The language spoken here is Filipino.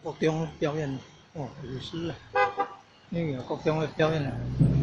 各种表演哦，舞狮，因为有各种的表演。